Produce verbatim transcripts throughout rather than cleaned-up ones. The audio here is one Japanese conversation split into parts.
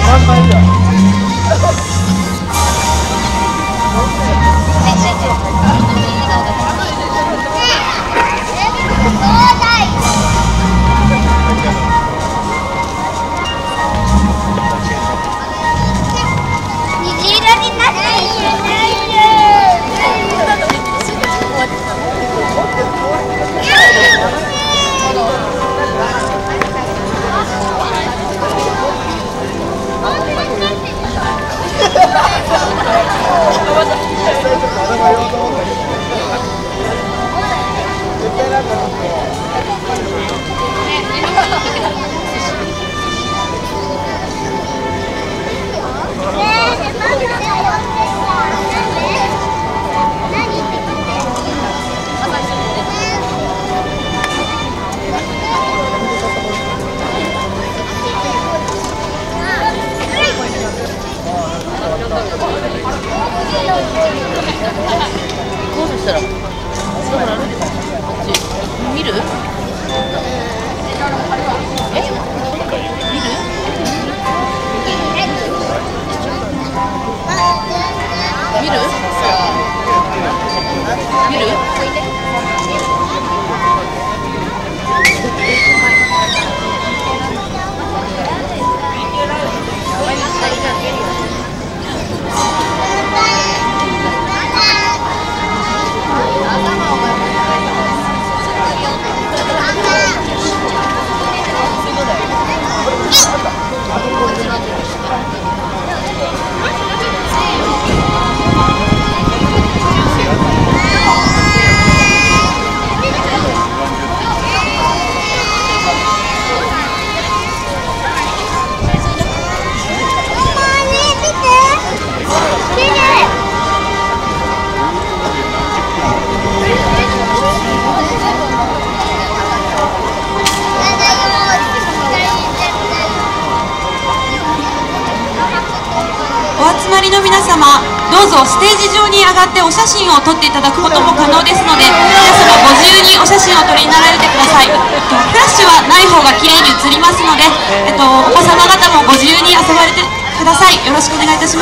の皆様、どうぞステージ上に上がってお写真を撮っていただくことも可能ですので、皆様ご自由にお写真を撮りになられてください。フラッシュはない方が綺麗に映りますので、えっと、お子様方もご自由に遊ばれてください。よろしくお願いいたします。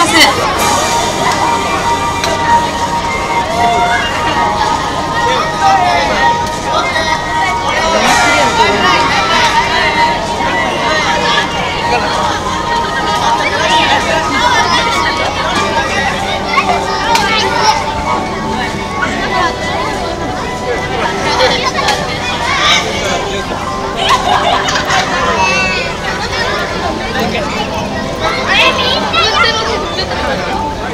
あれみんな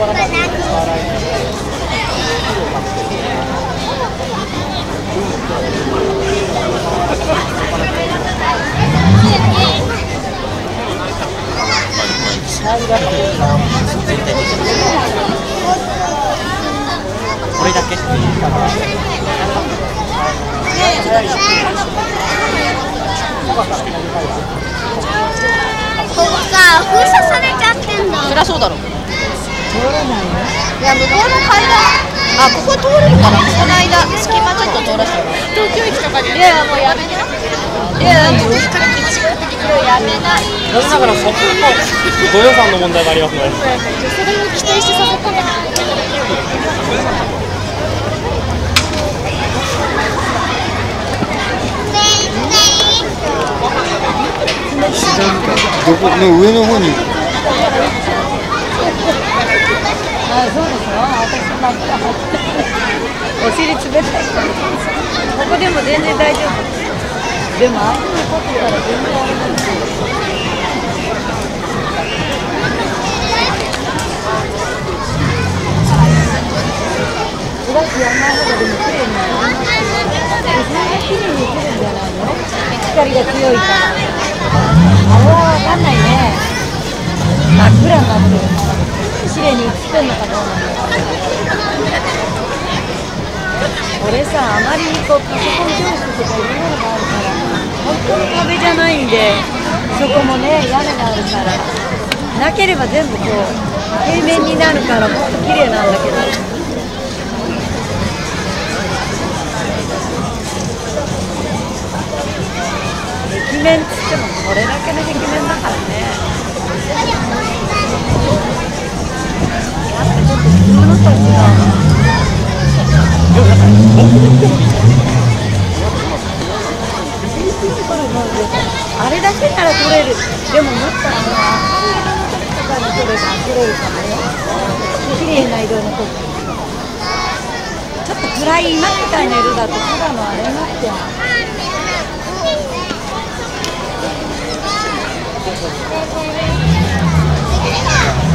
これだけ。 ここさ、封鎖されちゃってんだ。 そりゃそうだろ。 通れないの？ いや、向こうの階段。あ、ここ通れるから、この間、隙間ちょっと通らせてもらう。東京駅とかに。いや、もうやめな。いや、もう、やめない。 残念ながら、そこもご予算の問題がありますので。 それも期待して誘ったんだけど。 どこの上の方に。 あ、そうですよ。私真っ赤。お尻冷たい。ここでも全然大丈夫。でもあんなに凝ってたら全然あれなんですよ。ブラシやんない方がでも綺麗になります。そんな綺麗に映るんじゃないの？光が強いから。あれはわかんないね。真っ暗になってるから。綺麗に映ってんのかどうなのか。俺さ、あまりこうパソコン教室とかいろんなのがあるから、本当に壁じゃないんで、そこもね、屋根があるから、なければ全部こう、平面になるから、もっと綺麗なんだけど。壁面っつってもこれだけの壁面だからね。やっぱちょっと普通のとは違う。あれだけなら撮れる。でももっとあの明るい色の時とかに撮れば撮れるかもよ。綺麗な色の時。ちょっと暗い今みたいな色だとただのあれになっちゃう。 Thank you.